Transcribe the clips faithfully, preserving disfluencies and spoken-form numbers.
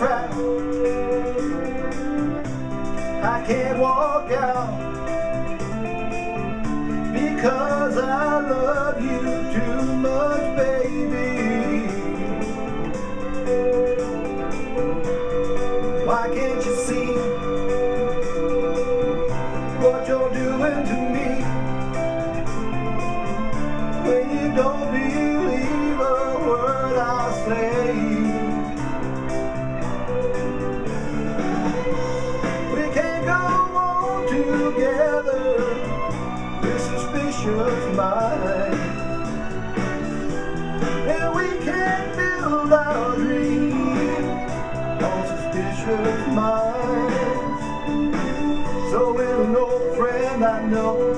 trap. I can't walk out because I love you too much, baby. Why can't you see what you're doing to me when you don't believe a word I say? We can't go on together with suspicious minds, and we can't build our dreams on suspicious minds. So with an old friend I know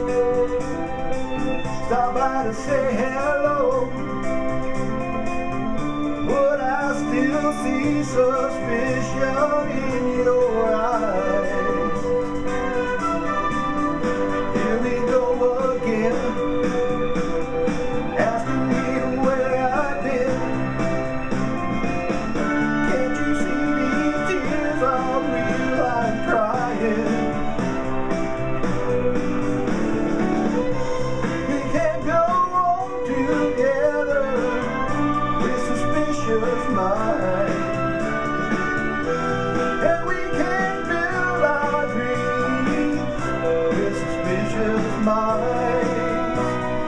stop by to say hello, would I still see suspicion in your eyes? Here we go again, asking me where I've been. Can't you see these tears are real? I'm crying. We can't go on together with suspicious minds, and we can't build our dreams with suspicious minds.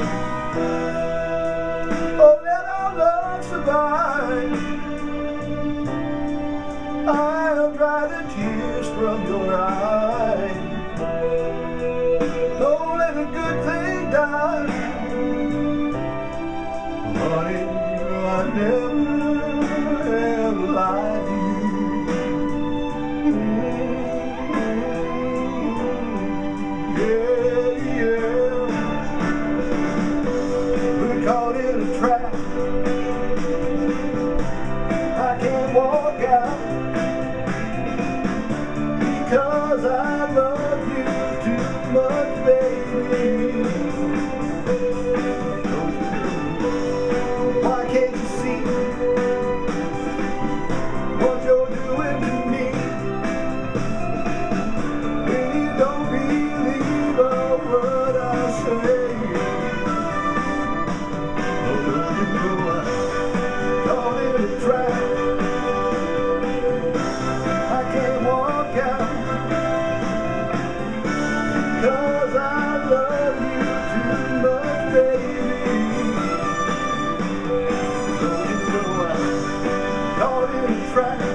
Oh, let our love survive. I'll dry the tears from your eyes. Don't let a good thing die. Honey, I never have lied to you. Mm-hmm. Yeah, yeah. We're caught in a trap. I can't walk out because I love you too much, baby. Why can't you see what you're doing to me when you don't believe a word I say? Oh, you know I'm caught in a trap. I can't walk out because I love you too much, baby. So you know I'm caught in a trap.